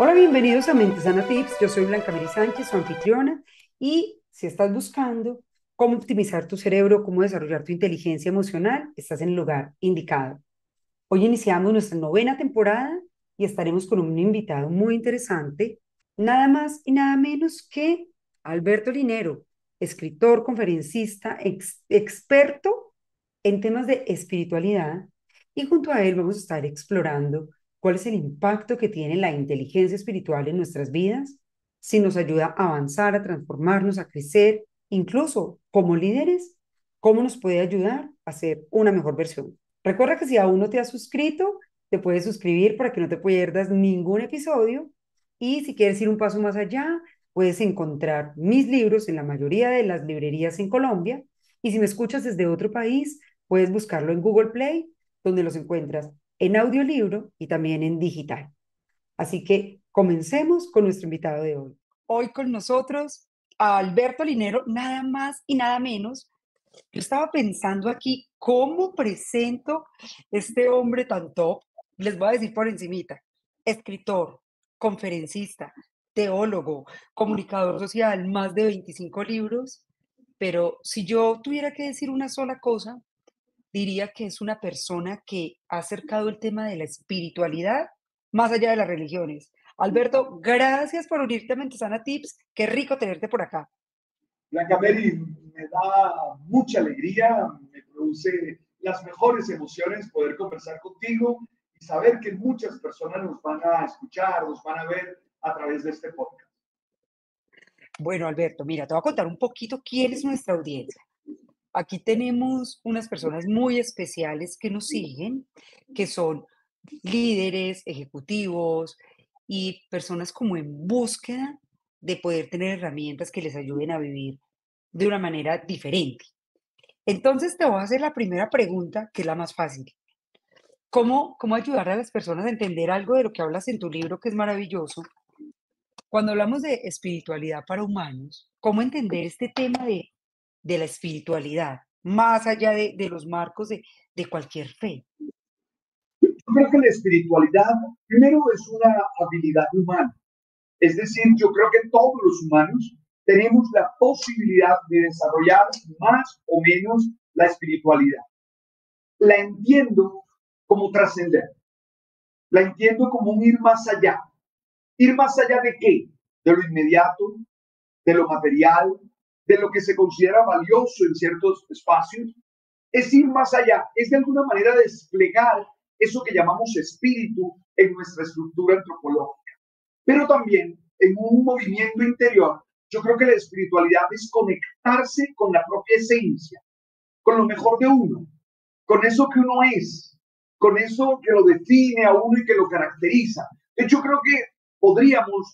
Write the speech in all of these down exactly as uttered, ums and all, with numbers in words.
Hola, bienvenidos a Mente Sana Tips. Yo soy Blanca Mary Sánchez, su anfitriona, y si estás buscando cómo optimizar tu cerebro, cómo desarrollar tu inteligencia emocional, estás en el lugar indicado. Hoy iniciamos nuestra novena temporada y estaremos con un invitado muy interesante, nada más y nada menos que Alberto Linero, escritor, conferencista, ex- experto en temas de espiritualidad, y junto a él vamos a estar explorando cuál es el impacto que tiene la inteligencia espiritual en nuestras vidas, si nos ayuda a avanzar, a transformarnos, a crecer, incluso como líderes, cómo nos puede ayudar a ser una mejor versión. Recuerda que si aún no te has suscrito, te puedes suscribir para que no te pierdas ningún episodio. Y si quieres ir un paso más allá, puedes encontrar mis libros en la mayoría de las librerías en Colombia. Y si me escuchas desde otro país, puedes buscarlo en Google Play, donde los encuentras en audiolibro y también en digital. Así que comencemos con nuestro invitado de hoy. Hoy con nosotros a Alberto Linero, nada más y nada menos. Yo estaba pensando aquí cómo presento este hombre tan top. Les voy a decir por encimita: escritor, conferencista, teólogo, comunicador social, más de veinticinco libros. Pero si yo tuviera que decir una sola cosa, diría que es una persona que ha acercado el tema de la espiritualidad más allá de las religiones. Alberto, gracias por unirte a Mentesana Tips. Qué rico tenerte por acá. Blanca Mary, me da mucha alegría, me produce las mejores emociones poder conversar contigo y saber que muchas personas nos van a escuchar, nos van a ver a través de este podcast. Bueno, Alberto, mira, te voy a contar un poquito quién es nuestra audiencia. Aquí tenemos unas personas muy especiales que nos siguen, que son líderes, ejecutivos y personas como en búsqueda de poder tener herramientas que les ayuden a vivir de una manera diferente. Entonces te voy a hacer la primera pregunta, que es la más fácil. ¿Cómo, cómo ayudar a las personas a entender algo de lo que hablas en tu libro, que es maravilloso? Cuando hablamos de espiritualidad para humanos, ¿cómo entender este tema de, de la espiritualidad, más allá de, de los marcos de, de cualquier fe? Yo creo que la espiritualidad, primero, es una habilidad humana. Es decir, yo creo que todos los humanos tenemos la posibilidad de desarrollar más o menos la espiritualidad. La entiendo como trascender, la entiendo como un ir más allá. ¿Ir más allá de qué? De lo inmediato, de lo material, de lo que se considera valioso en ciertos espacios. Es ir más allá, es de alguna manera desplegar eso que llamamos espíritu en nuestra estructura antropológica. Pero también en un movimiento interior, yo creo que la espiritualidad es conectarse con la propia esencia, con lo mejor de uno, con eso que uno es, con eso que lo define a uno y que lo caracteriza. De hecho, creo que podríamos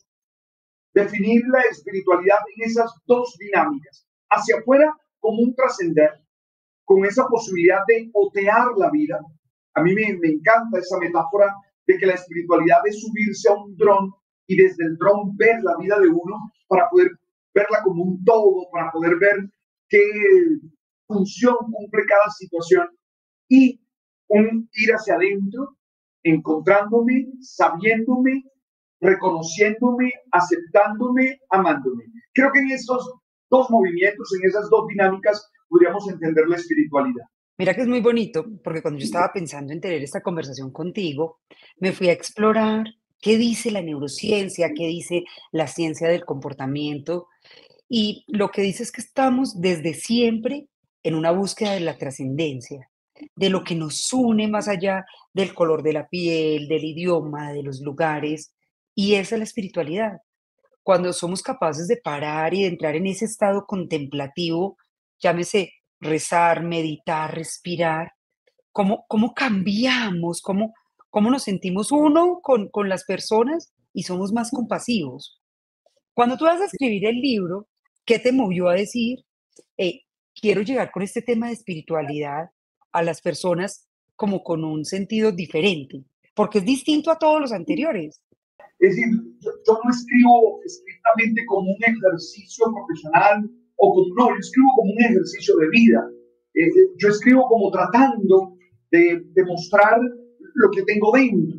definir la espiritualidad en esas dos dinámicas. Hacia afuera, como un trascender, con esa posibilidad de otear la vida. A mí me, me encanta esa metáfora de que la espiritualidad es subirse a un dron y desde el dron ver la vida de uno para poder verla como un todo, para poder ver qué función cumple cada situación y un ir hacia adentro, encontrándome, sabiéndome, reconociéndome, aceptándome, amándome. Creo que en esos dos movimientos, en esas dos dinámicas, podríamos entender la espiritualidad. Mira que es muy bonito, porque cuando yo estaba pensando en tener esta conversación contigo, me fui a explorar qué dice la neurociencia, qué dice la ciencia del comportamiento, y lo que dice es que estamos desde siempre en una búsqueda de la trascendencia, de lo que nos une más allá del color de la piel, del idioma, de los lugares, y esa es la espiritualidad. Cuando somos capaces de parar y de entrar en ese estado contemplativo, llámese rezar, meditar, respirar, cómo, cómo cambiamos, cómo, cómo nos sentimos uno con, con las personas y somos más compasivos. Cuando tú vas a escribir el libro, ¿qué te movió a decir, eh, quiero llegar con este tema de espiritualidad a las personas como con un sentido diferente? Porque es distinto a todos los anteriores. Es decir, yo, yo no escribo estrictamente como un ejercicio profesional o como, no, yo escribo como un ejercicio de vida. Eh, yo escribo como tratando de demostrar lo que tengo dentro.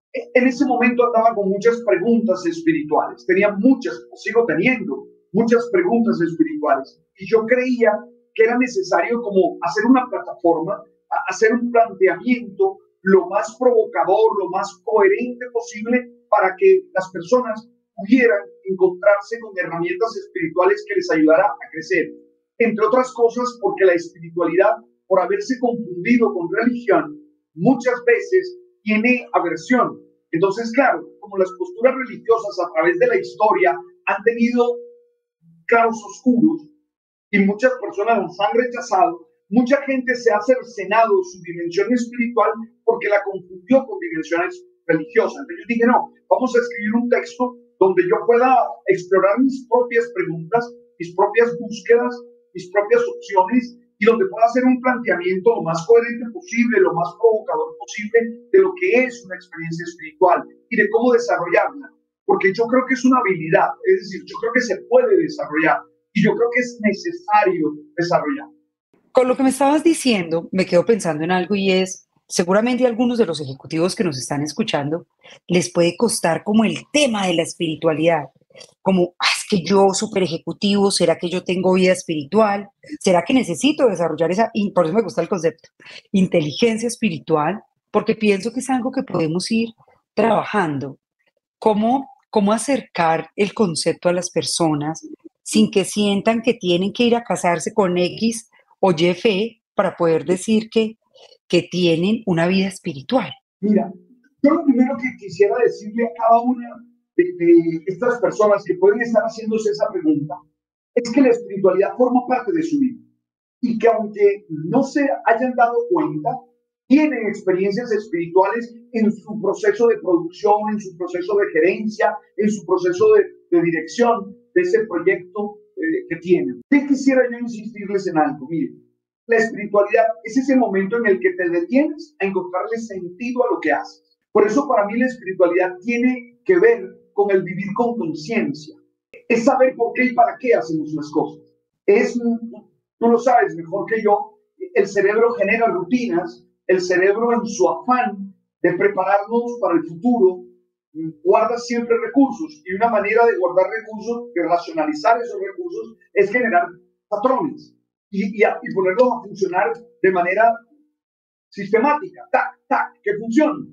En ese momento andaba con muchas preguntas espirituales, tenía muchas, sigo teniendo muchas preguntas espirituales, y yo creía que era necesario como hacer una plataforma, hacer un planteamiento lo más provocador, lo más coherente posible para que las personas pudieran encontrarse con herramientas espirituales que les ayudara a crecer. Entre otras cosas, porque la espiritualidad, por haberse confundido con religión, muchas veces tiene aversión. Entonces, claro, como las posturas religiosas a través de la historia han tenido claros oscuros y muchas personas las han rechazado, mucha gente se ha cercenado su dimensión espiritual porque la confundió con dimensiones religiosas. Entonces yo dije, no, vamos a escribir un texto donde yo pueda explorar mis propias preguntas, mis propias búsquedas, mis propias opciones, y donde pueda hacer un planteamiento lo más coherente posible, lo más provocador posible de lo que es una experiencia espiritual y de cómo desarrollarla. Porque yo creo que es una habilidad, es decir, yo creo que se puede desarrollar y yo creo que es necesario desarrollar. Con lo que me estabas diciendo, me quedo pensando en algo y es, seguramente a algunos de los ejecutivos que nos están escuchando les puede costar como el tema de la espiritualidad, como, ah, es que yo, súper ejecutivo, ¿será que yo tengo vida espiritual? ¿Será que necesito desarrollar esa, y por eso me gusta el concepto, inteligencia espiritual? Porque pienso que es algo que podemos ir trabajando. ¿Cómo, cómo acercar el concepto a las personas sin que sientan que tienen que ir a casarse con X o Y fe para poder decir que, que tienen una vida espiritual? Mira, yo lo primero que quisiera decirle a cada una de, de estas personas que pueden estar haciéndose esa pregunta es que la espiritualidad forma parte de su vida y que aunque no se hayan dado cuenta, tienen experiencias espirituales en su proceso de producción, en su proceso de gerencia, en su proceso de, de dirección de ese proyecto eh, que tienen. ¿Qué quisiera yo insistirles en algo? Miren, la espiritualidad es ese momento en el que te detienes a encontrarle sentido a lo que haces. Por eso para mí la espiritualidad tiene que ver con el vivir con conciencia. Es saber por qué y para qué hacemos las cosas. Es, tú lo sabes mejor que yo, el cerebro genera rutinas, el cerebro en su afán de prepararnos para el futuro guarda siempre recursos, y una manera de guardar recursos, de racionalizar esos recursos, es generar patrones y, y, a, y ponerlos a funcionar de manera sistemática, tac, tac, que funcionen.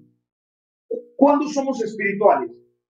¿Cuándo somos espirituales?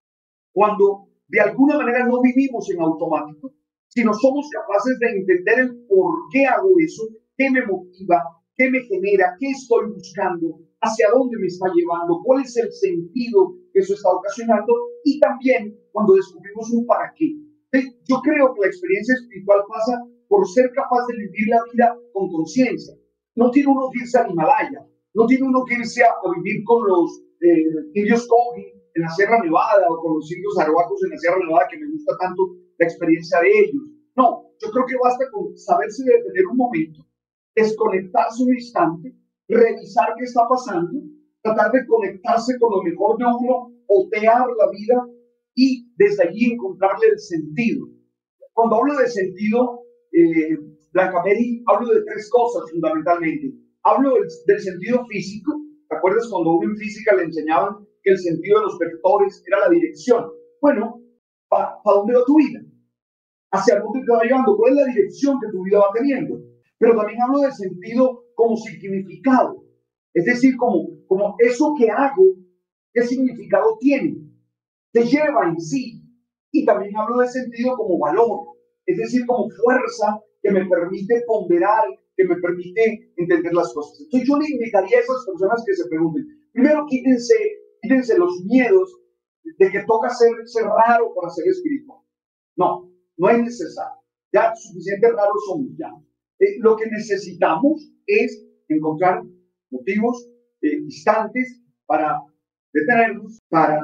Cuando de alguna manera no vivimos en automático, sino somos capaces de entender el por qué hago eso, qué me motiva, qué me genera, qué estoy buscando, hacia dónde me está llevando, cuál es el sentido que eso está ocasionando, y también cuando descubrimos un para qué. Yo creo que la experiencia espiritual pasa por ser capaz de vivir la vida con conciencia. No tiene uno que irse al Himalaya, no tiene uno que irse a, a vivir con los eh, indios Kogi en la Sierra Nevada o con los indios arhuacos en la Sierra Nevada, que me gusta tanto la experiencia de ellos. No, yo creo que basta con saberse detener un momento, desconectarse un instante, revisar qué está pasando, tratar de conectarse con lo mejor de uno, otear la vida y desde allí encontrarle el sentido. Cuando hablo de sentido, eh, Blanca Mary, hablo de tres cosas fundamentalmente. Hablo del, del sentido físico. ¿Te acuerdas cuando uno en física le enseñaban que el sentido de los vectores era la dirección? Bueno, ¿para pa dónde va tu vida? ¿Hacia dónde te va llevando? ¿Cuál es la dirección que tu vida va teniendo? Pero también hablo de sentido como significado. Es decir, como, como eso que hago, ¿qué significado tiene? Te lleva en sí. Y también hablo de sentido como valor. Es decir, como fuerza que me permite ponderar, que me permite entender las cosas. Entonces yo le invitaría a esas personas que se pregunten, primero quítense, quítense los miedos de que toca ser, ser raro para ser espiritual. No, no es necesario. Ya suficiente raros somos ya. Eh, lo que necesitamos es encontrar motivos, eh, instantes para detenernos, para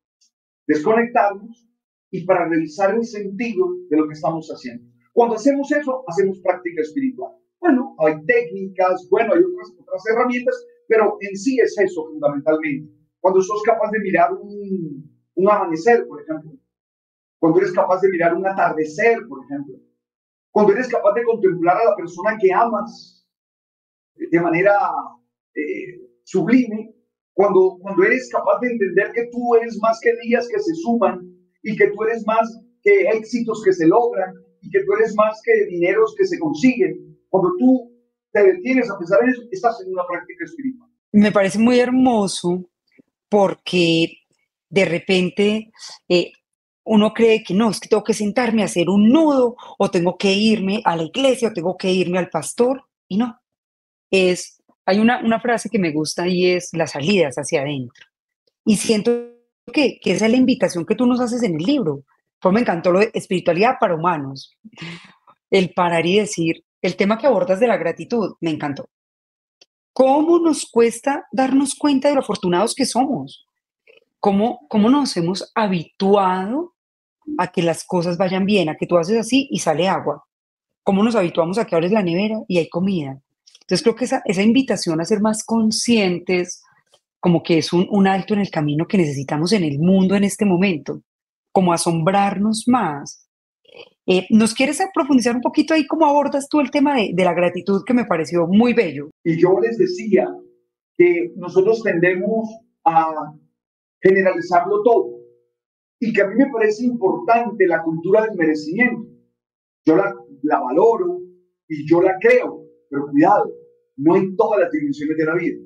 desconectarnos y para revisar el sentido de lo que estamos haciendo. Cuando hacemos eso, hacemos práctica espiritual. Bueno, hay técnicas, bueno, hay otras, otras herramientas, pero en sí es eso fundamentalmente. Cuando sos capaz de mirar un, un amanecer, por ejemplo. Cuando eres capaz de mirar un atardecer, por ejemplo. Cuando eres capaz de contemplar a la persona que amas de manera eh, sublime, Cuando, cuando eres capaz de entender que tú eres más que días que se suman y que tú eres más que éxitos que se logran y que tú eres más que dineros que se consiguen, cuando tú te detienes a pensar en eso, estás en una práctica espiritual. Me parece muy hermoso porque de repente eh, uno cree que no, es que tengo que sentarme a hacer un nudo o tengo que irme a la iglesia o tengo que irme al pastor y no, es, hay una, una frase que me gusta y es las salidas hacia adentro. Y siento que, que esa es la invitación que tú nos haces en el libro. Pues me encantó lo de espiritualidad para humanos, el parar y decir, el tema que abordas de la gratitud, me encantó. ¿Cómo nos cuesta darnos cuenta de lo afortunados que somos? ¿Cómo, cómo nos hemos habituado a que las cosas vayan bien, a que tú haces así y sale agua? ¿Cómo nos habituamos a que abres la nevera y hay comida? Entonces creo que esa, esa invitación a ser más conscientes, como que es un, un alto en el camino que necesitamos en el mundo en este momento, como asombrarnos más. Eh, ¿nos quieres profundizar un poquito ahí cómo abordas tú el tema de, de la gratitud que me pareció muy bello? Y yo les decía que nosotros tendemos a generalizarlo todo y que a mí me parece importante la cultura del merecimiento. Yo la, la valoro y yo la creo, pero cuidado, no en todas las dimensiones de la vida.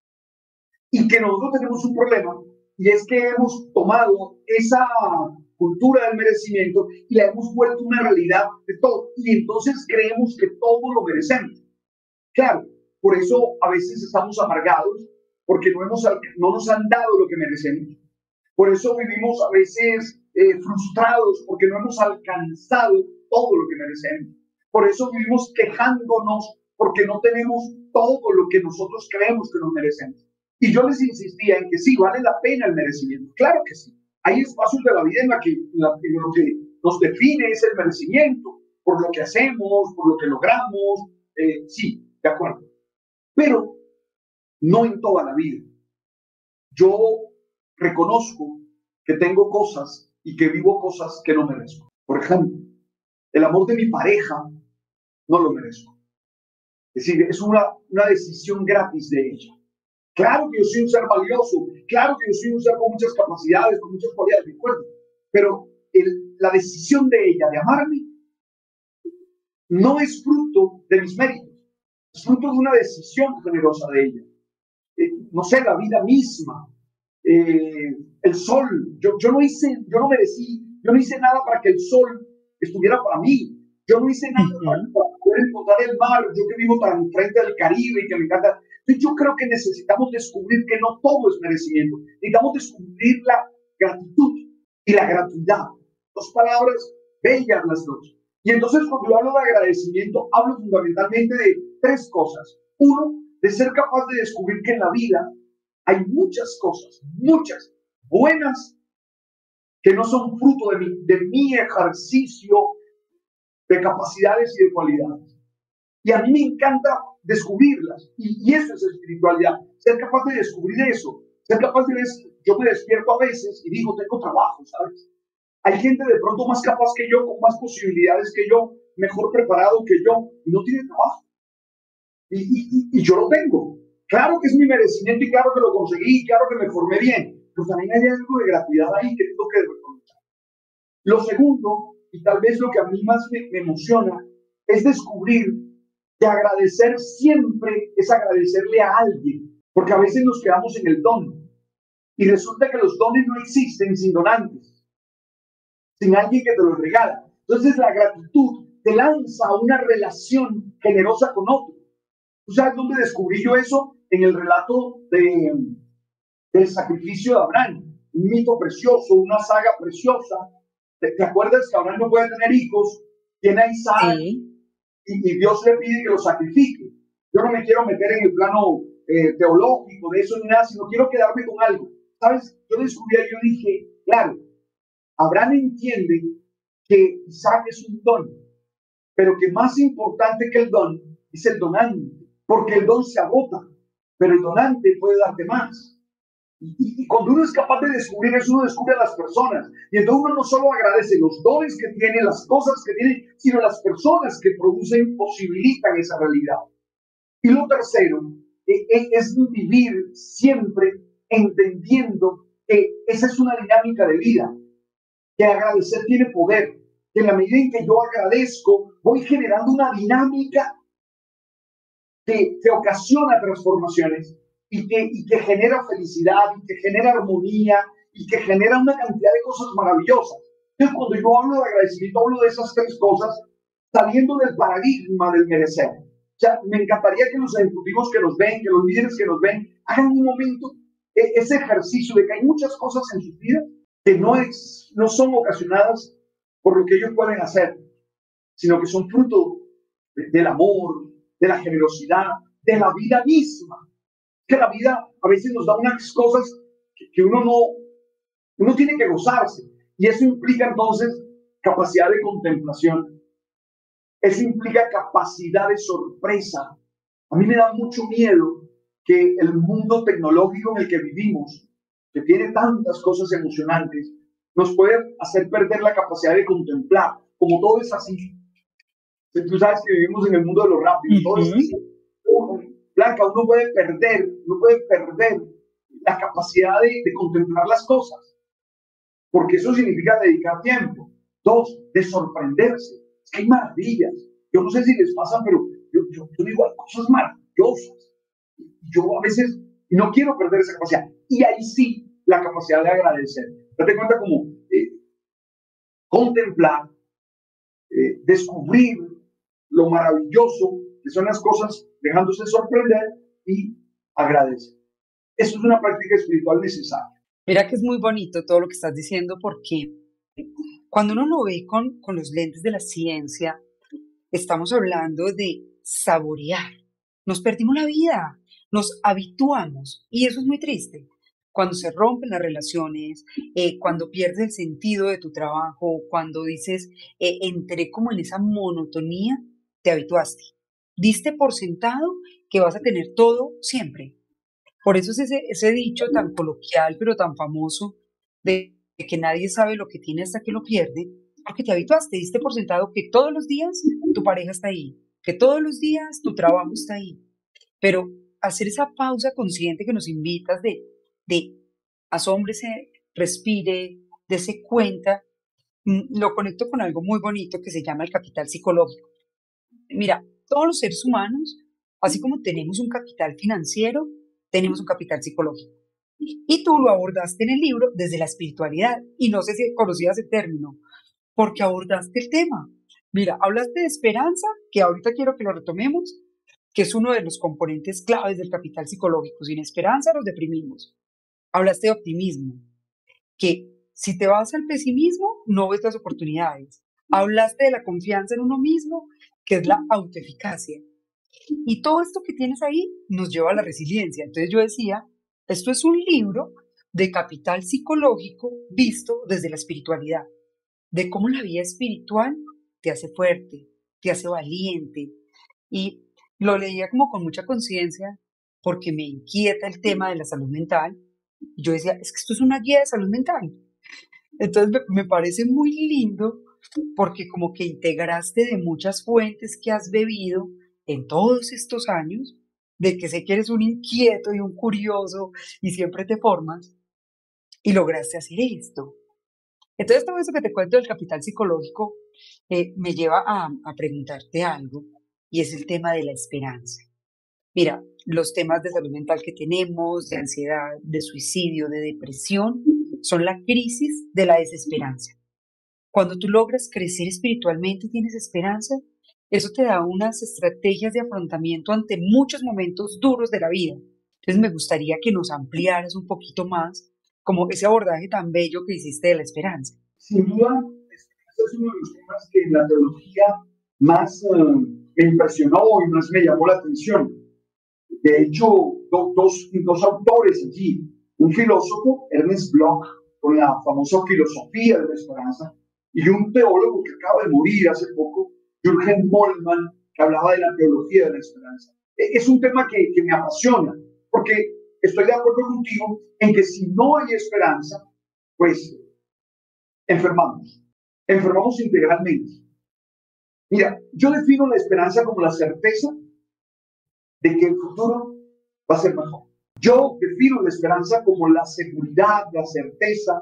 Y que nosotros tenemos un problema, y es que hemos tomado esa cultura del merecimiento y la hemos vuelto una realidad de todo. Y entonces creemos que todo lo merecemos. Claro, por eso a veces estamos amargados, porque no, hemos, no nos han dado lo que merecemos. Por eso vivimos a veces eh, frustrados, porque no hemos alcanzado todo lo que merecemos. Por eso vivimos quejándonos, porque no tenemos todo lo que nosotros creemos que nos merecemos. Y yo les insistía en que sí, vale la pena el merecimiento. Claro que sí. Hay espacios de la vida en, la que, en, la, en lo que nos define es el merecimiento, por lo que hacemos, por lo que logramos. Eh, sí, de acuerdo. Pero no en toda la vida. Yo reconozco que tengo cosas y que vivo cosas que no merezco. Por ejemplo, el amor de mi pareja no lo merezco. Es decir, es una, una decisión gratis de ella. Claro que yo soy un ser valioso, claro que yo soy un ser con muchas capacidades, con muchas cualidades, de acuerdo, pero el, la decisión de ella de amarme no es fruto de mis méritos, es fruto de una decisión generosa de ella. Eh, no sé, la vida misma, eh, el sol, yo, yo no hice, yo no merecí, yo no hice nada para que el sol estuviera para mí, yo no hice nada Uh-huh. para, para poder encontrar el mar, yo que vivo tan frente al Caribe y que me encanta. Entonces yo creo que necesitamos descubrir que no todo es merecimiento, necesitamos descubrir la gratitud y la gratuidad, dos palabras bellas las dos. Y entonces cuando yo hablo de agradecimiento, hablo fundamentalmente de tres cosas. Uno, de ser capaz de descubrir que en la vida hay muchas cosas, muchas buenas, que no son fruto de mi, de mi ejercicio de capacidades y de cualidades. Y a mí me encanta descubrirlas. Y, y eso es espiritualidad. Ser capaz de descubrir eso. Ser capaz de ver, yo me despierto a veces y digo, tengo trabajo, ¿sabes? Hay gente de pronto más capaz que yo, con más posibilidades que yo, mejor preparado que yo, y no tiene trabajo. Y, y, y yo lo tengo. Claro que es mi merecimiento y claro que lo conseguí, y claro que me formé bien. Pero también hay algo de gratuidad ahí que tengo que reconocer. Lo segundo, y tal vez lo que a mí más me, me emociona, es descubrir que agradecer siempre es agradecerle a alguien, porque a veces nos quedamos en el don y resulta que los dones no existen sin donantes, sin alguien que te los regala. Entonces la gratitud te lanza a una relación generosa con otro. ¿Tú sabes dónde descubrí yo eso? En el relato de, del sacrificio de Abraham, un mito precioso, una saga preciosa. ¿Te, te acuerdas que Abraham no puede tener hijos? Tiene a Isaac. Sí. Y, y Dios le pide que lo sacrifique. Yo no me quiero meter en el plano eh, teológico de eso ni nada, sino quiero quedarme con algo. ¿Sabes? Yo descubrí, yo dije, claro, Abraham entiende que Isaac es un don, pero que más importante que el don es el donante, porque el don se agota, pero el donante puede darte más. Y, y cuando uno es capaz de descubrir eso, uno descubre a las personas. Y entonces uno no solo agradece los dones que tiene, las cosas que tiene, sino las personas que producen, posibilitan esa realidad. Y lo tercero es, es vivir siempre entendiendo que esa es una dinámica de vida, que agradecer tiene poder, que en la medida en que yo agradezco, voy generando una dinámica que, que ocasiona transformaciones y que, y que genera felicidad, y que genera armonía, y que genera una cantidad de cosas maravillosas. Entonces, cuando yo hablo de agradecimiento, hablo de esas tres cosas, saliendo del paradigma del merecer. O sea, me encantaría que los ejecutivos que nos ven, que los líderes que nos ven, hagan un momento eh, ese ejercicio de que hay muchas cosas en sus vidas que no, es, no son ocasionadas por lo que ellos pueden hacer, sino que son fruto de, del amor, de la generosidad, de la vida misma. Que la vida a veces nos da unas cosas que, que uno no, uno tiene que gozarse. Y eso implica entonces capacidad de contemplación. Eso implica capacidad de sorpresa. A mí me da mucho miedo que el mundo tecnológico en el que vivimos, que tiene tantas cosas emocionantes, nos puede hacer perder la capacidad de contemplar, como todo es así. Tú sabes que vivimos en el mundo de lo rápido, uh-huh. Todo es así. Blanca, uno puede perder, uno puede perder la capacidad de, de contemplar las cosas, porque eso significa dedicar tiempo. Dos, de sorprenderse. Es que hay maravillas. Yo no sé si les pasa, pero yo, yo, yo digo, hay cosas maravillosas. Yo a veces no quiero perder esa capacidad. Y ahí sí, la capacidad de agradecer. Date cuenta como eh, contemplar, eh, descubrir lo maravilloso que son las cosas, dejándose sorprender y agradecer. Eso es una práctica espiritual necesaria. Mira que es muy bonito todo lo que estás diciendo, porque cuando uno lo ve con, con los lentes de la ciencia, estamos hablando de saborear. Nos perdimos la vida, nos habituamos, y eso es muy triste. Cuando se rompen las relaciones, eh, cuando pierdes el sentido de tu trabajo, cuando dices, eh, entré como en esa monotonía, te habituaste. Diste por sentado que vas a tener todo siempre. Por eso es ese, ese dicho tan coloquial, pero tan famoso, de que nadie sabe lo que tiene hasta que lo pierde, porque te habituaste, diste por sentado que todos los días tu pareja está ahí, que todos los días tu trabajo está ahí. Pero hacer esa pausa consciente que nos invitas de, de asómbrese, respire, dése cuenta, lo conecto con algo muy bonito que se llama el capital psicológico. Mira, todos los seres humanos, así como tenemos un capital financiero, tenemos un capital psicológico. Y tú lo abordaste en el libro desde la espiritualidad. Y no sé si conocías el término, porque abordaste el tema. Mira, hablaste de esperanza, que ahorita quiero que lo retomemos, que es uno de los componentes claves del capital psicológico. Sin esperanza nos deprimimos. Hablaste de optimismo, que si te vas al pesimismo, no ves las oportunidades. Hablaste de la confianza en uno mismo, que es la autoeficacia. Y todo esto que tienes ahí nos lleva a la resiliencia. Entonces yo decía, esto es un libro de capital psicológico visto desde la espiritualidad, de cómo la vida espiritual te hace fuerte, te hace valiente. Y lo leía como con mucha conciencia porque me inquieta el tema de la salud mental. Y yo decía, es que esto es una guía de salud mental. Entonces me, me parece muy lindo porque como que integraste de muchas fuentes que has bebido en todos estos años, de que sé que eres un inquieto y un curioso y siempre te formas, y lograste hacer esto. Entonces todo eso que te cuento del capital psicológico eh, me lleva a, a preguntarte algo, y es el tema de la esperanza. Mira, los temas de salud mental que tenemos, de ansiedad, de suicidio, de depresión, son la crisis de la desesperanza. Cuando tú logras crecer espiritualmente y tienes esperanza, eso te da unas estrategias de afrontamiento ante muchos momentos duros de la vida. Entonces me gustaría que nos ampliaras un poquito más como ese abordaje tan bello que hiciste de la esperanza. Sin duda, este es uno de los temas que en la teología más uh, me impresionó y más me llamó la atención. De hecho, do, dos, dos autores allí, un filósofo, Ernest Bloch, con la famosa filosofía de la esperanza, y un teólogo que acaba de morir hace poco, Jürgen Moltmann, que hablaba de la teología de la esperanza. Es un tema que, que me apasiona, porque estoy de acuerdo contigo en que si no hay esperanza, pues enfermamos, enfermamos integralmente. Mira, yo defino la esperanza como la certeza de que el futuro va a ser mejor. Yo defino la esperanza como la seguridad, la certeza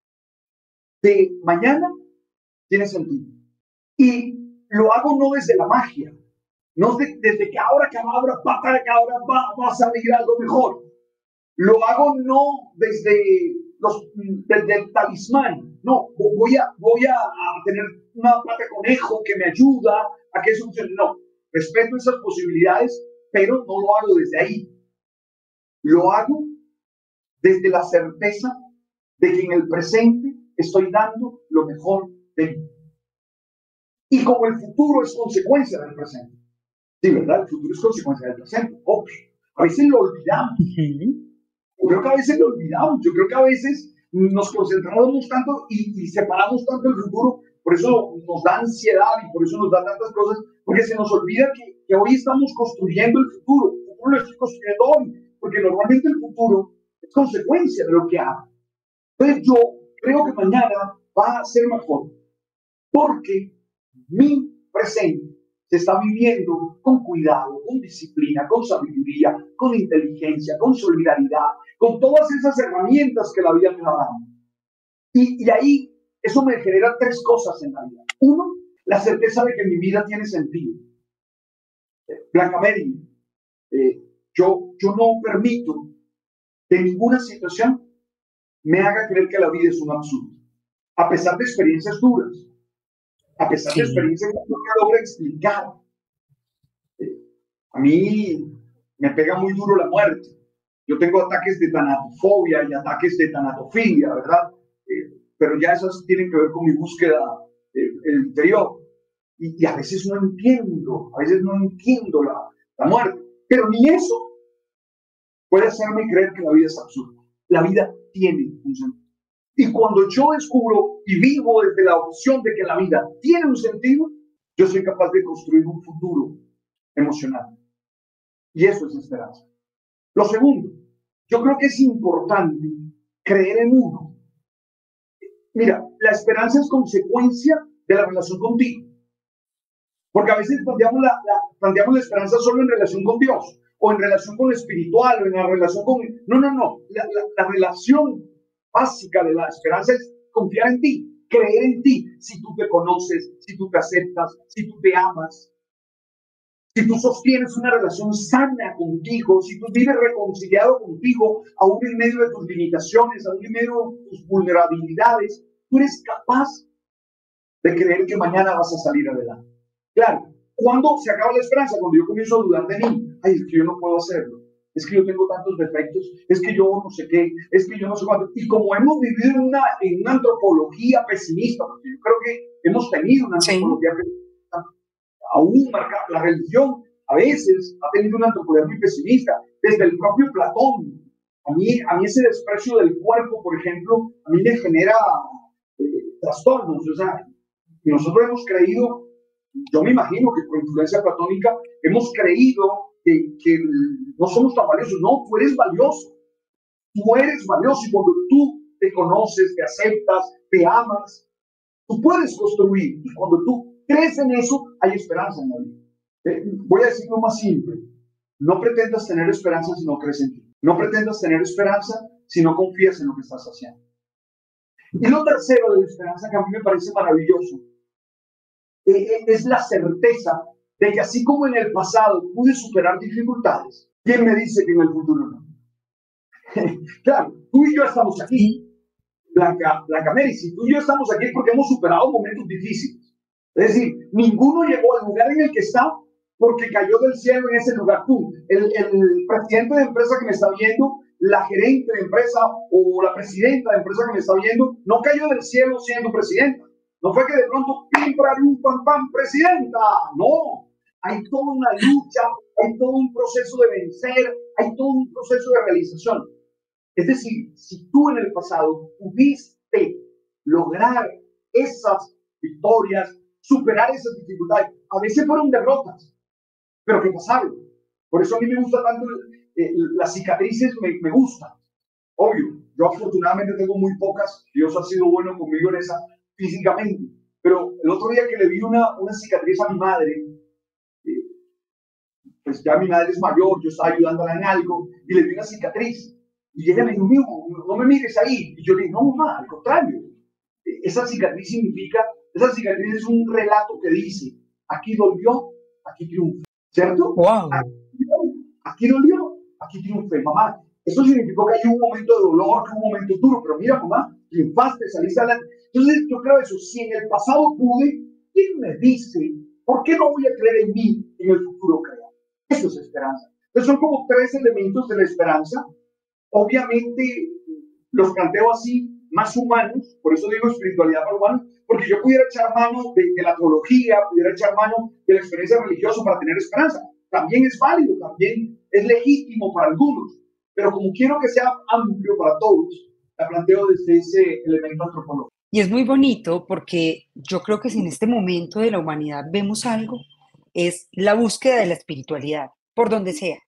de mañana tiene sentido. Y lo hago no desde la magia, no de, desde que ahora que ahora, pata, que ahora va, va a salir algo mejor. Lo hago no desde, los, desde el talismán, no, voy a, voy a, a tener una pata de conejo que me ayuda a que eso funcione. No, respeto esas posibilidades, pero no lo hago desde ahí. Lo hago desde la certeza de que en el presente estoy dando lo mejor de mí. Y como el futuro es consecuencia del presente. Sí, ¿verdad? El futuro es consecuencia del presente. Obvio. A veces lo olvidamos. Yo creo que a veces lo olvidamos. Yo creo que a veces nos concentramos tanto y, y separamos tanto el futuro. Por eso nos da ansiedad y por eso nos da tantas cosas. Porque se nos olvida que, que hoy estamos construyendo el futuro. El futuro lo estoy construyendo hoy. Porque normalmente el futuro es consecuencia de lo que hago. Entonces yo creo que mañana va a ser mejor. Porque mi presente se está viviendo con cuidado, con disciplina, con sabiduría, con inteligencia, con solidaridad, con todas esas herramientas que la vida me va dando. Y, y ahí eso me genera tres cosas en la vida. Uno, la certeza de que mi vida tiene sentido. Blanca Mary, eh, yo, yo no permito que ninguna situación me haga creer que la vida es un absurdo, a pesar de experiencias duras. A pesar sí. de experiencias que no me logra explicar. Eh, a mí me pega muy duro la muerte. Yo tengo ataques de tanatofobia y ataques de tanatofilia, ¿verdad? Eh, pero ya esas tienen que ver con mi búsqueda eh, el interior. Y, y a veces no entiendo, a veces no entiendo la, la muerte. Pero ni eso puede hacerme creer que la vida es absurda. La vida tiene un sentido. Y cuando yo descubro y vivo desde la opción de que la vida tiene un sentido, yo soy capaz de construir un futuro emocional. Y eso es esperanza. Lo segundo, yo creo que es importante creer en uno. Mira, la esperanza es consecuencia de la relación contigo. Porque a veces planteamos la, la, planteamos la esperanza solo en relación con Dios, o en relación con lo espiritual, o en la relación con... No, no, no. La, la, la relación básica de la esperanza es confiar en ti, creer en ti. Si tú te conoces, si tú te aceptas, si tú te amas, si tú sostienes una relación sana contigo, si tú vives reconciliado contigo, aún en medio de tus limitaciones, aún en medio de tus vulnerabilidades, tú eres capaz de creer que mañana vas a salir adelante. Claro, ¿cuándo se acaba la esperanza? Cuando yo comienzo a dudar de mí. Ay, es que yo no puedo hacerlo. Es que yo tengo tantos defectos, es que yo no sé qué, es que yo no sé cuánto. Y como hemos vivido en una, en una antropología pesimista, porque yo creo que hemos tenido una antropología sí. pesimista, aún marcada, la religión a veces ha tenido una antropología muy pesimista, desde el propio Platón. A mí, a mí ese desprecio del cuerpo, por ejemplo, a mí me genera eh, trastornos. O sea, nosotros hemos creído, yo me imagino que por influencia platónica, hemos creído que, que no somos tan valiosos. No, tú eres valioso. Tú eres valioso y cuando tú te conoces, te aceptas, te amas, tú puedes construir. Y cuando tú crees en eso, hay esperanza en la vida. Eh, voy a decirlo más simple. No pretendas tener esperanza si no crees en ti. No pretendas tener esperanza si no confías en lo que estás haciendo. Y lo tercero de la esperanza que a mí me parece maravilloso eh, es la certeza de que así como en el pasado pude superar dificultades, ¿quién me dice que en el futuro no? Claro, tú y yo estamos aquí, Blanca, Blanca Mary, si tú y yo estamos aquí es porque hemos superado momentos difíciles. Es decir, ninguno llegó al lugar en el que está porque cayó del cielo en ese lugar. Tú, el, el presidente de empresa que me está viendo, la gerente de empresa o la presidenta de empresa que me está viendo, no cayó del cielo siendo presidenta. No fue que de pronto, pim, pam, pam, pam, presidenta. No, hay toda una lucha, hay todo un proceso de vencer, hay todo un proceso de realización. Es decir, si tú en el pasado pudiste lograr esas victorias, superar esas dificultades, a veces fueron derrotas, pero que pasaron. Por eso a mí me gusta tanto, eh, las cicatrices me, me gustan. Obvio, yo afortunadamente tengo muy pocas, Dios ha sido bueno conmigo en esa físicamente, pero el otro día que le vi una, una cicatriz a mi madre, eh, pues ya mi madre es mayor, yo estaba ayudándola en algo, y le vi una cicatriz. Y ella me dijo, mijo, no me mires ahí. Y yo le dije, no, mamá, al contrario. Esa cicatriz significa, esa cicatriz es un relato que dice, aquí dolió, aquí triunfé, ¿cierto? Wow. Aquí, aquí dolió, aquí triunfé, mamá. Eso significó que hay un momento de dolor, que hubo un momento duro, pero mira, mamá, triunfaste, saliste adelante. Entonces, yo creo eso, si en el pasado pude, ¿quién me dice por qué no voy a creer en mí en el futuro crear? Eso es esperanza. Entonces, son como tres elementos de la esperanza. Obviamente, los planteo así, más humanos, por eso digo espiritualidad para humanos, porque yo pudiera echar mano de, de la teología, pudiera echar mano de la experiencia religiosa para tener esperanza. También es válido, también es legítimo para algunos, pero como quiero que sea amplio para todos, la planteo desde ese elemento antropológico. Y es muy bonito porque yo creo que si en este momento de la humanidad vemos algo, es la búsqueda de la espiritualidad, por donde sea.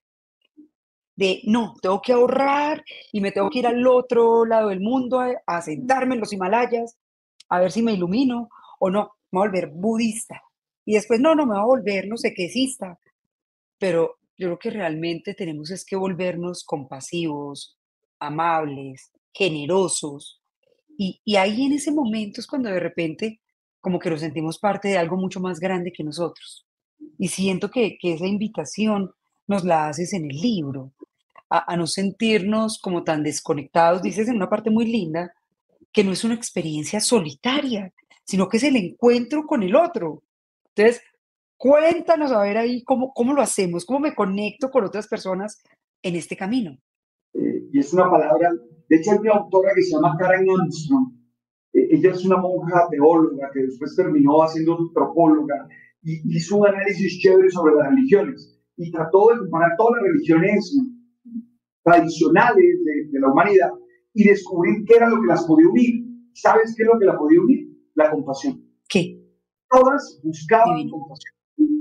De, no, tengo que ahorrar y me tengo que ir al otro lado del mundo a, a sentarme en los Himalayas, a ver si me ilumino, o no, me voy a volver budista. Y después, no, no, me voy a volver no sé quécista. Pero yo creo que realmente tenemos es que volvernos compasivos, amables, generosos. Y, y ahí en ese momento es cuando de repente como que nos sentimos parte de algo mucho más grande que nosotros. Y siento que, que esa invitación nos la haces en el libro, a, a no sentirnos como tan desconectados, dices en una parte muy linda, que no es una experiencia solitaria, sino que es el encuentro con el otro. Entonces, cuéntanos a ver ahí cómo, cómo lo hacemos, cómo me conecto con otras personas en este camino. Eh, y es una palabra, de hecho hay una autora que se llama Karen Armstrong. Eh, ella es una monja teóloga que después terminó haciendo antropóloga y hizo un análisis chévere sobre las religiones y trató de comparar todas las religiones tradicionales de, de la humanidad y descubrir qué era lo que las podía unir. ¿Sabes qué es lo que la podía unir? La compasión. ¿Qué? Todas buscaban Divino. compasión.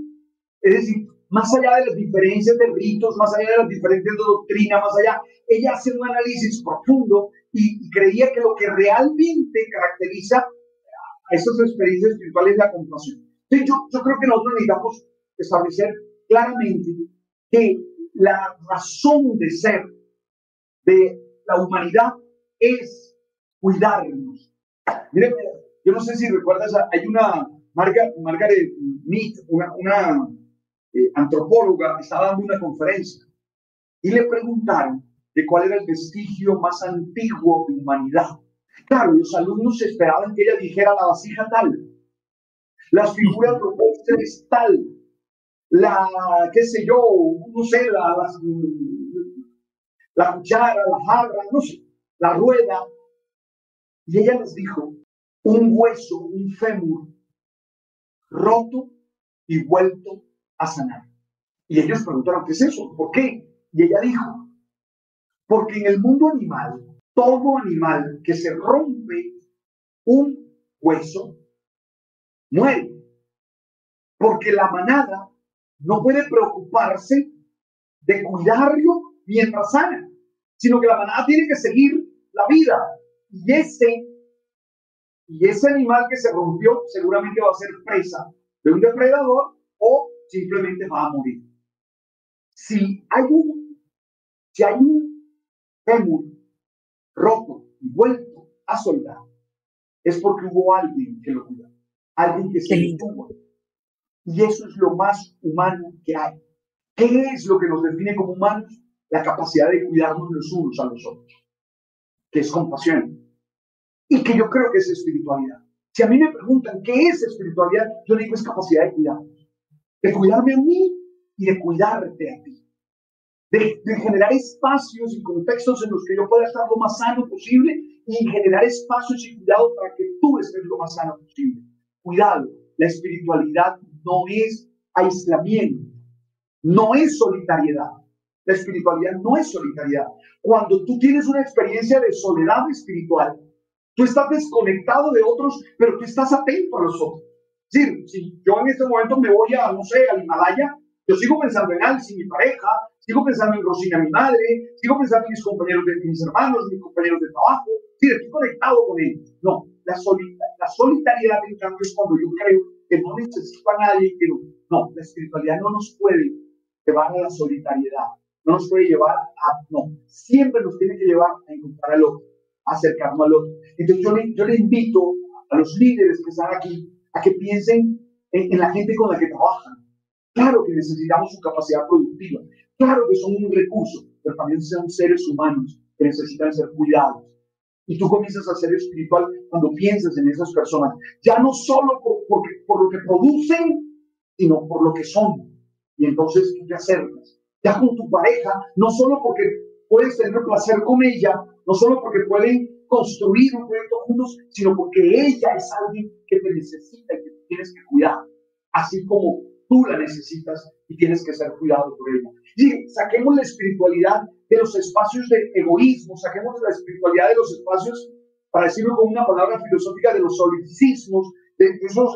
Es decir, más allá de las diferencias de ritos, más allá de las diferencias de doctrina, más allá, ella hace un análisis profundo y, y creía que lo que realmente caracteriza a estas experiencias espirituales es la compasión. Entonces, yo, yo creo que nosotros necesitamos establecer claramente que la razón de ser de la humanidad es cuidarnos. Miren, yo no sé si recuerdas, hay una Margaret, Margaret Mead, una, una eh, antropóloga, estaba dando una conferencia y le preguntaron de cuál era el vestigio más antiguo de humanidad. Claro, los alumnos esperaban que ella dijera la vasija tal, las figuras rupestres tal, la, qué sé yo, no sé, la, la, la cuchara, la jarra, no sé, la rueda. Y ella les dijo, un hueso, un fémur roto y vuelto a sanar. Y ellos preguntaron, ¿qué es eso? ¿Por qué? Y ella dijo, porque en el mundo animal, todo animal que se rompe un hueso, muere. Porque la manada no puede preocuparse de cuidarlo mientras sana, sino que la manada tiene que seguir la vida. Y ese, y ese animal que se rompió seguramente va a ser presa de un depredador o simplemente va a morir. Si hay un, si hay un fémur roto y vuelto a soldar, es porque hubo alguien que lo cuidó, alguien que se detuvo. Y eso es lo más humano que hay. ¿Qué es lo que nos define como humanos? La capacidad de cuidarnos los unos a los otros, que es compasión. Y que yo creo que es espiritualidad. Si a mí me preguntan qué es espiritualidad, yo digo es capacidad de cuidarnos, de cuidarme a mí y de cuidarte a ti. De, de generar espacios y contextos en los que yo pueda estar lo más sano posible y generar espacios y cuidado para que tú estés lo más sano posible. Cuidado, la espiritualidad no es aislamiento, no es solitariedad. La espiritualidad no es solitariedad. Cuando tú tienes una experiencia de soledad espiritual, tú estás desconectado de otros, pero tú estás atento a los otros. Es decir, si yo en este momento me voy a, no sé, al Himalaya, yo sigo pensando en Alice, mi pareja, sigo pensando en Rosina, mi madre, sigo pensando en mis compañeros, de mis hermanos, mis compañeros de trabajo. Sí, estoy conectado con ellos. No, la, solita, la solidaridad, en cambio, es cuando yo creo que no necesito a nadie, que no. No, la espiritualidad no nos puede llevar a la solitariedad, no nos puede llevar a, no, siempre nos tiene que llevar a encontrar al otro, a acercarnos al otro. Entonces yo le, yo le invito a los líderes que están aquí a que piensen en, en la gente con la que trabajan. Claro que necesitamos su capacidad productiva, claro que son un recurso, pero también son seres humanos que necesitan ser cuidados. Y tú comienzas a ser espiritual cuando piensas en esas personas, ya no solo por, por, por lo que producen, sino por lo que son. Y entonces tú te acercas, ya con tu pareja, no solo porque puedes tener placer con ella, no solo porque pueden construir un proyecto juntos, sino porque ella es alguien que te necesita y que tienes que cuidar, así como tú la necesitas y tienes que ser cuidado por ella. Y saquemos la espiritualidad de los espacios de egoísmo, saquemos la espiritualidad de los espacios, para decirlo con una palabra filosófica, de los solicismos, de esos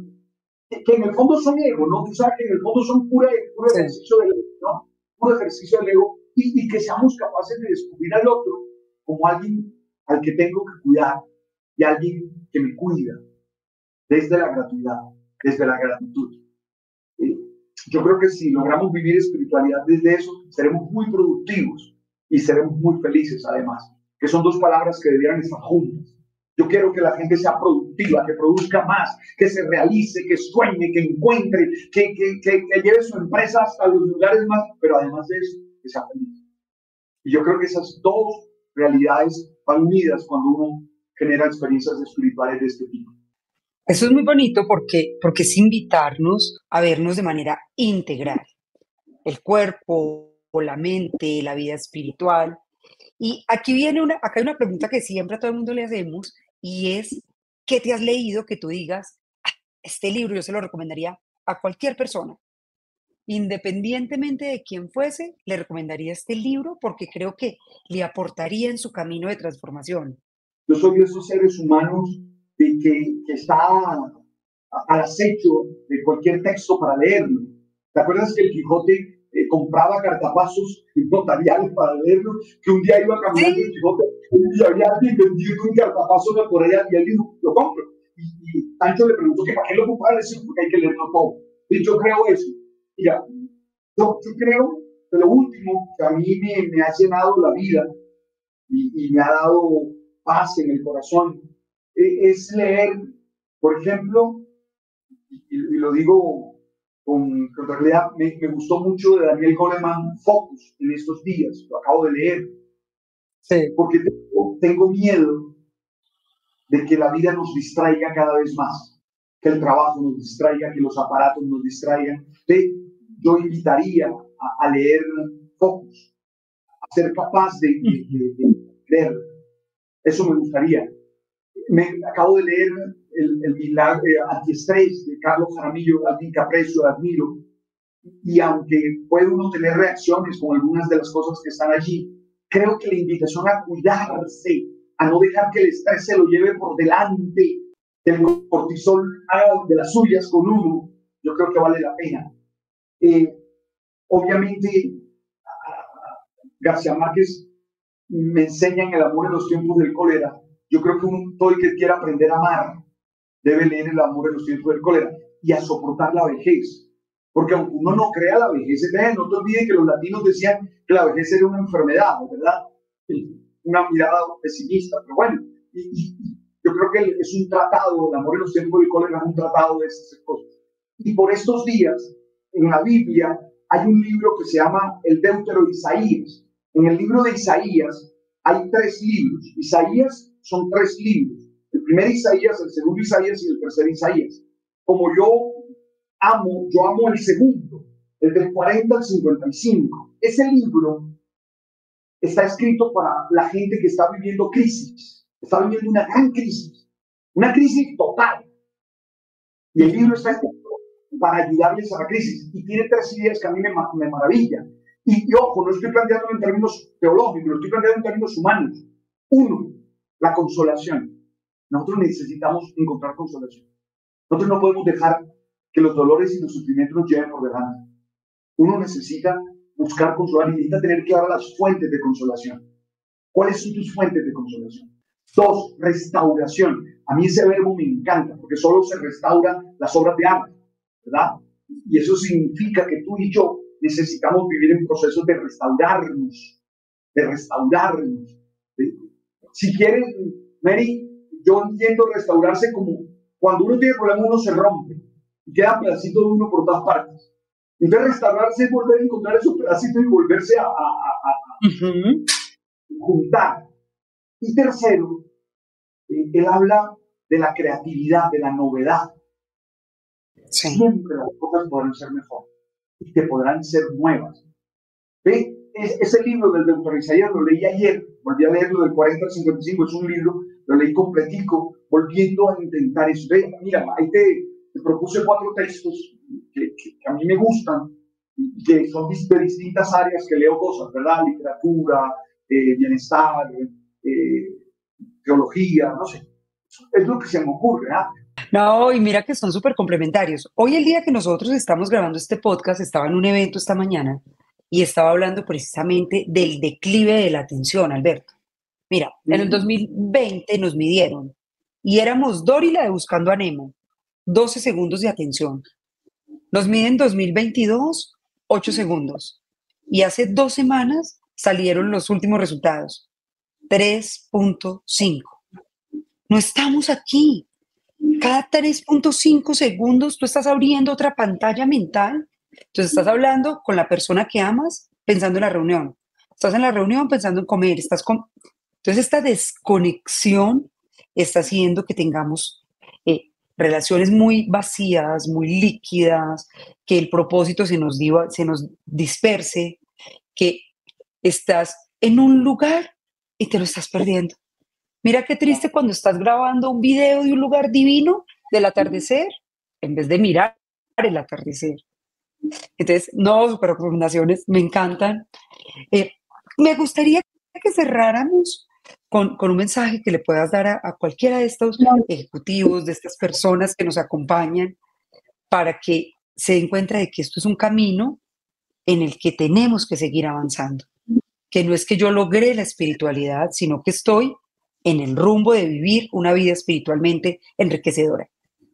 eh, que en el fondo son ego, ¿no? Tú sabes que en el fondo son pura, puro Sí. ejercicio del ego, ¿no? Puro ejercicio del ego, y, y que seamos capaces de descubrir al otro como alguien al que tengo que cuidar y alguien que me cuida desde la gratuidad, desde la gratitud. ¿Sí? Yo creo que si logramos vivir espiritualidad desde eso, seremos muy productivos y seremos muy felices además, que son dos palabras que debieran estar juntas. Yo quiero que la gente sea productiva, que produzca más, que se realice, que sueñe, que encuentre, que, que, que, que lleve su empresa hasta los lugares más, pero además de eso, que sea feliz. Y yo creo que esas dos realidades van unidas cuando uno genera experiencias espirituales de este tipo. Eso es muy bonito porque, porque es invitarnos a vernos de manera integral. El cuerpo, la mente, la vida espiritual. Y aquí viene una, acá hay una pregunta que siempre a todo el mundo le hacemos y es, ¿qué te has leído que tú digas, "Ah, este libro yo se lo recomendaría a cualquier persona? Independientemente de quién fuese, le recomendaría este libro porque creo que le aportaría en su camino de transformación". Yo soy de esos seres humanos de que, que está a- al acecho de cualquier texto para leerlo. ¿Te acuerdas que el Quijote eh, compraba cartapasos notariales para leerlo? Que un día iba caminando el Sí, Quijote y había alguien vendiendo un cartapaso de por allá y él dijo, lo compro. Y, y Sancho le preguntó que para qué lo comprara, le dijo, porque hay que leerlo todo. Y yo creo eso. Mira, yo, yo creo que lo último que a mí me, me ha llenado la vida y, y me ha dado paz en el corazón, eh, es leer, por ejemplo, y, y lo digo con, con realidad, me, me gustó mucho de Daniel Goleman Focus en estos días, lo acabo de leer, sí. porque tengo, tengo miedo de que la vida nos distraiga cada vez más, que el trabajo nos distraiga, que los aparatos nos distraigan. De, yo invitaría a, a leer Focus, a ser capaz de, de, de, de leer. Eso me gustaría. Me acabo de leer el, el milagro eh, antiestrés de Carlos Jaramillo, alguien que aprecio, admiro, y aunque puede uno tener reacciones con algunas de las cosas que están allí, creo que la invitación a cuidarse, a no dejar que el estrés se lo lleve por delante, que el cortisol haga de las suyas con uno, yo creo que vale la pena. Eh, obviamente, García Márquez me enseña en El amor en los tiempos del cólera. Yo creo que un, todo el que quiera aprender a amar debe leer El amor en los tiempos del cólera y a soportar la vejez. Porque aunque uno no crea, la vejez es vejez. No te olvides que los latinos decían que la vejez era una enfermedad, ¿verdad? Una mirada pesimista, pero bueno. Y, y, y yo creo que es un tratado, El amor en los tiempos del cólera es un tratado de esas cosas. Y por estos días, en la Biblia, hay un libro que se llama el Deutero Isaías. En el libro de Isaías hay tres libros. Isaías son tres libros. El primer Isaías, el segundo Isaías y el tercer Isaías. Como yo amo, yo amo el segundo, el del cuarenta al cincuenta y cinco. Ese libro está escrito para la gente que está viviendo crisis. Está viviendo una gran crisis. Una crisis total. Y el libro está escrito para ayudarles a la crisis. Y tiene tres ideas que a mí me, me maravillan. Y, y ojo, no estoy planteando en términos teológicos, lo estoy planteando en términos humanos. Uno, la consolación. Nosotros necesitamos encontrar consolación. Nosotros no podemos dejar que los dolores y los sufrimientos nos lleven por delante. Uno necesita buscar consolación y necesita tener claras las fuentes de consolación. ¿Cuáles son tus fuentes de consolación? Dos, restauración. A mí ese verbo me encanta porque solo se restauran las obras de arte, ¿verdad? Y eso significa que tú y yo necesitamos vivir en procesos de restaurarnos, de restaurarnos. Si quieren, Mary, yo entiendo restaurarse como cuando uno tiene problemas, uno se rompe y queda pedacito de uno por todas partes. Entonces, restaurarse es volver a encontrar esos pedacitos y volverse a, a, a, a uh-huh. juntar. Y tercero, eh, él habla de la creatividad, de la novedad. Sí. Siempre las cosas podrán ser mejor y que podrán ser nuevas. ¿Ve? Es, ese libro del doctor Isaías lo leí ayer, volví a leerlo del cuarenta al cincuenta y cinco, es un libro, lo leí completico, volviendo a intentar eso. Ve, mira, ahí te, te propuse cuatro textos que, que, que a mí me gustan, que son de distintas áreas que leo cosas, ¿verdad? Literatura, eh, bienestar, eh, teología, no sé. Es lo que se me ocurre, ¿ah? No, y mira que son súper complementarios. Hoy, el día que nosotros estamos grabando este podcast, estaba en un evento esta mañana y estaba hablando precisamente del declive de la atención, Alberto. Mira, en el dos mil veinte nos midieron y éramos Dory la de Buscando a Nemo, doce segundos de atención. Nos miden dos mil veintidós, ocho segundos. Y hace dos semanas salieron los últimos resultados, tres punto cinco. No estamos aquí. Cada tres punto cinco segundos tú estás abriendo otra pantalla mental. Entonces estás hablando con la persona que amas pensando en la reunión. Estás en la reunión pensando en comer. Estás con... Entonces esta desconexión está haciendo que tengamos eh, relaciones muy vacías, muy líquidas, que el propósito se nos, diva, se nos disperse, que estás en un lugar y te lo estás perdiendo. Mira qué triste cuando estás grabando un video de un lugar divino del atardecer, en vez de mirar el atardecer. Entonces, no, super recomendaciones, me encantan. Eh, me gustaría que cerráramos con, con un mensaje que le puedas dar a, a cualquiera de estos ejecutivos, de estas personas que nos acompañan, para que se den cuenta de que esto es un camino en el que tenemos que seguir avanzando. Que no es que yo logré la espiritualidad, sino que estoy en el rumbo de vivir una vida espiritualmente enriquecedora.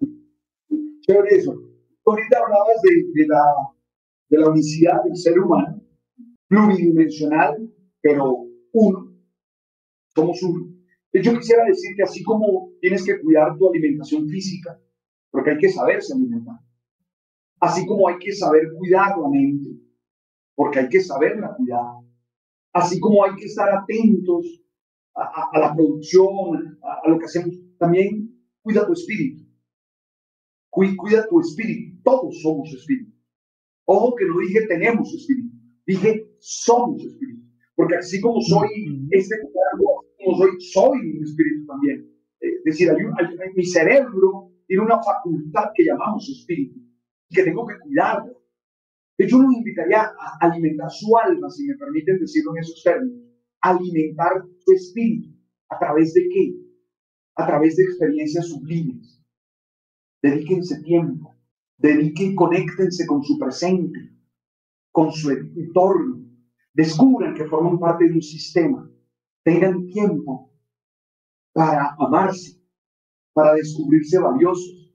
Chévere eso. Ahorita hablabas de, de, la, de la unicidad del ser humano, pluridimensional, pero uno. Somos uno. Yo quisiera decir que así como tienes que cuidar tu alimentación física, porque hay que saberse alimentar, así como hay que saber cuidar la mente, porque hay que saberla cuidar, así como hay que estar atentos A, a, a la producción, a, a lo que hacemos, también cuida tu espíritu. Cuida, cuida tu espíritu. Todos somos espíritu. Ojo que no dije tenemos espíritu, dije somos espíritu. Porque así como soy este cuerpo, como soy, soy un espíritu también. Es decir, hay un, hay, hay, mi cerebro tiene una facultad que llamamos espíritu y que tengo que cuidarla. De hecho, uno invitaría a alimentar su alma, si me permiten decirlo en esos términos. Alimentar tu espíritu. ¿A través de qué? A través de experiencias sublimes. Dedíquense tiempo. Dediquen, conéctense con su presente, con su entorno. Descubran que forman parte de un sistema. Tengan tiempo para amarse, para descubrirse valiosos,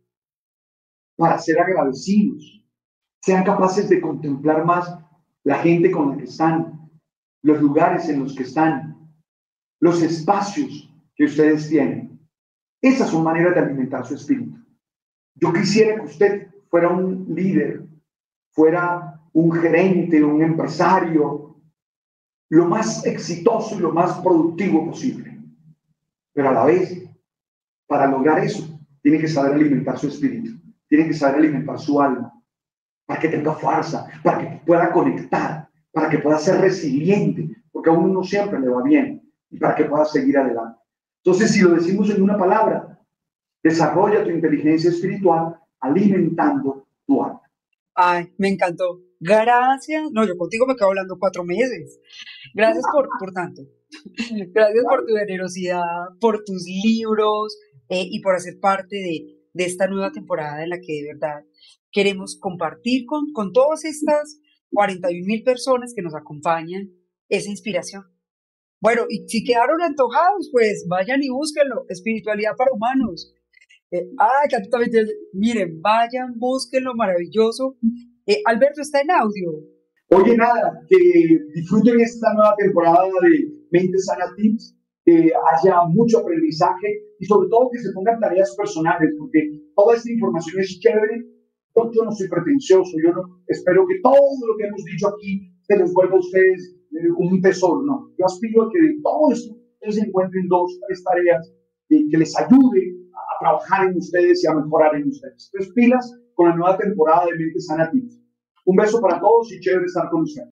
para ser agradecidos. Sean capaces de contemplar más la gente con la que están, los lugares en los que están, los espacios que ustedes tienen. Esas son maneras de alimentar su espíritu. Yo quisiera que usted fuera un líder, fuera un gerente, un empresario, lo más exitoso y lo más productivo posible. Pero a la vez, para lograr eso, tiene que saber alimentar su espíritu, tiene que saber alimentar su alma, para que tenga fuerza, para que pueda conectar, para que pueda ser resiliente, porque a uno no siempre le va bien, y para que pueda seguir adelante. Entonces, si lo decimos en una palabra, desarrolla tu inteligencia espiritual alimentando tu alma. Ay, me encantó. Gracias. No, yo contigo me quedo hablando cuatro meses. Gracias por, por tanto. Gracias por tu generosidad, por tus libros eh, y por hacer parte de, de esta nueva temporada en la que de verdad queremos compartir con, con todas estas cuarenta y un mil personas que nos acompañan esa inspiración. Bueno, y si quedaron antojados, pues vayan y búsquenlo. Espiritualidad para humanos. Eh, ah, que tú también tienes- miren, vayan, búsquenlo, maravilloso. Eh, Alberto está en audio. Oye, nada, que disfruten esta nueva temporada de Mente Sana Tips, que haya mucho aprendizaje y sobre todo que se pongan tareas personales, porque toda esta información es chévere. Yo, yo no soy pretencioso, yo no espero que todo lo que hemos dicho aquí se les vuelva a ustedes eh, un tesoro, no. Yo aspiro a que de todo esto ustedes encuentren dos, tres tareas eh, que les ayude a trabajar en ustedes y a mejorar en ustedes. Entonces, pilas con la nueva temporada de Mente Sana Tips. Un beso para todos y chévere estar con ustedes.